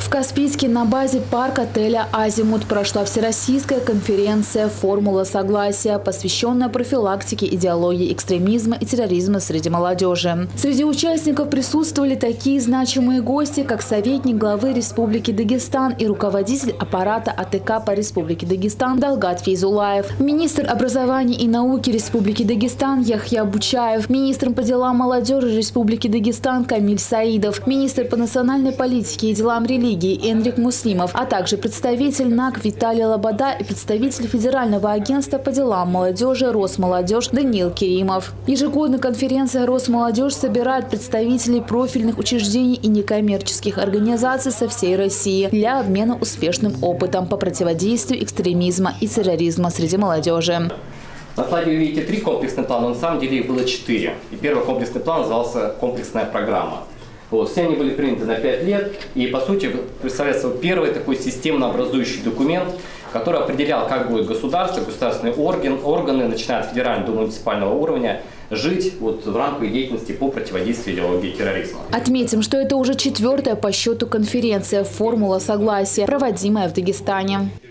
В Каспийске на базе парк-отеля «Азимут» прошла всероссийская конференция «Формула согласия», посвященная профилактике идеологии экстремизма и терроризма среди молодежи. Среди участников присутствовали такие значимые гости, как советник главы Республики Дагестан и руководитель аппарата АТК по Республике Дагестан Далгат Фейзулаев, министр образования и науки Республики Дагестан Яхья Бучаев, министр по делам молодежи Республики Дагестан Камиль Саидов, министр по национальной политике и делам религии Энрик Муслимов, а также представитель НАК Виталий Лобода и представитель Федерального агентства по делам молодежи Росмолодежь Даниил Керимов. Ежегодно конференция Росмолодежь собирает представителей профильных учреждений и некоммерческих организаций со всей России для обмена успешным опытом по противодействию экстремизма и терроризма среди молодежи. На слайде вы видите 3 комплексных плана, но на самом деле их было 4. И первый комплексный план назывался «Комплексная программа». Все они были приняты на 5 лет, и по сути представляется первый такой системно-образующий документ, который определял, как будет государство, государственные органы, начиная от федерального до муниципального уровня, жить в рамках деятельности по противодействию идеологии терроризма. Отметим, что это уже 4-я по счету конференция «Формула согласия», проводимая в Дагестане.